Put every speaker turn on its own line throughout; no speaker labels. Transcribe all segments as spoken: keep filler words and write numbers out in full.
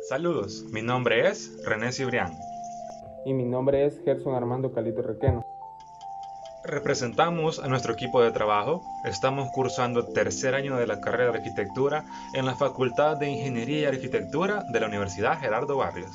Saludos, mi nombre es René Cibrián.
Y mi nombre es Gerson Armando Calito Requeno.
Representamos a nuestro equipo de trabajo. Estamos cursando tercer año de la carrera de arquitectura en la Facultad de Ingeniería y Arquitectura de la Universidad Gerardo Barrios.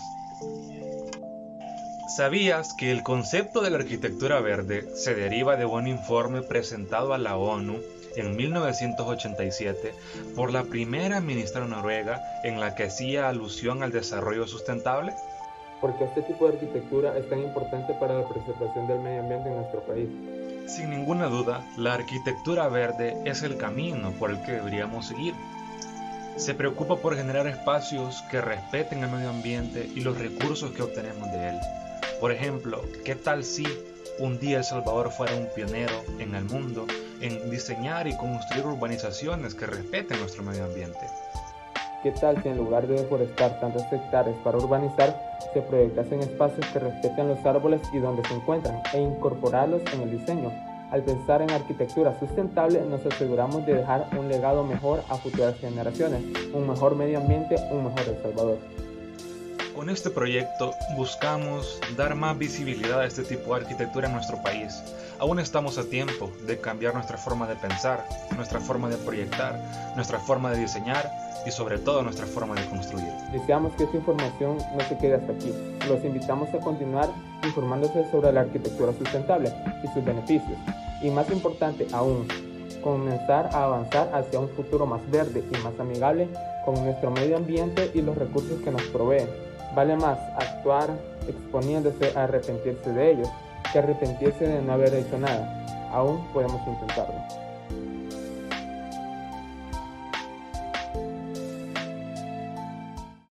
¿Sabías que el concepto de la arquitectura verde se deriva de un informe presentado a la ONU en mil novecientos ochenta y siete por la primera ministra noruega en la que hacía alusión al desarrollo sustentable?
Porque este tipo de arquitectura es tan importante para la preservación del medio ambiente en nuestro país.
Sin ninguna duda, la arquitectura verde es el camino por el que deberíamos seguir. Se preocupa por generar espacios que respeten el medio ambiente y los recursos que obtenemos de él. Por ejemplo, ¿qué tal si un día El Salvador fuera un pionero en el mundo en diseñar y construir urbanizaciones que respeten nuestro medio ambiente?
¿Qué tal si en lugar de deforestar tantas hectáreas para urbanizar, se proyectasen espacios que respeten los árboles y donde se encuentran e incorporarlos en el diseño? Al pensar en arquitectura sustentable, nos aseguramos de dejar un legado mejor a futuras generaciones, un mejor medio ambiente, un mejor El Salvador.
Con este proyecto buscamos dar más visibilidad a este tipo de arquitectura en nuestro país. Aún estamos a tiempo de cambiar nuestra forma de pensar, nuestra forma de proyectar, nuestra forma de diseñar y sobre todo nuestra forma de construir.
Deseamos que esta información no se quede hasta aquí. Los invitamos a continuar informándose sobre la arquitectura sustentable y sus beneficios. Y más importante aún, comenzar a avanzar hacia un futuro más verde y más amigable con nuestro medio ambiente y los recursos que nos proveen. Vale más actuar exponiéndose a arrepentirse de ellos que arrepentirse de no haber hecho nada. Aún podemos intentarlo.